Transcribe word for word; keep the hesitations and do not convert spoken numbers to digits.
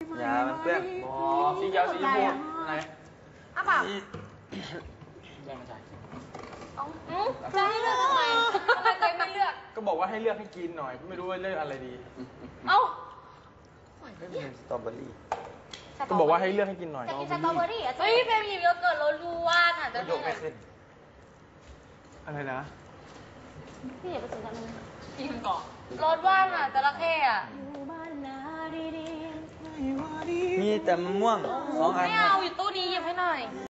อย่ามันเปื้อนหมอสีเขียวสีชมพูอะไรอ้าวเปล่าแย่งมาใส่อืมจะให้เลือกทำไมทำไมเคยไม่เลือกก็บอกว่าให้เลือกให้กินหน่อยไม่รู้ว่าเลือกอะไรดีเอ้าสตรอเบอรี่ก็บอกว่าให้เลือกให้กินหน่อยจะกินสตรอเบอรี่อ่ะเฮ้ยเฟรมหยิบโยเกิร์ตเรารู้ว่าน่ะจะยกไม่ขึ้นอะไรนะพี่อย่าไปสนใจมันกินก่อนรสว่านอ่ะจระเข้อ่ะมีแต่มะม่วงสองอันไม่เอาอยู่ตู้นี้หยิบให้หน่อย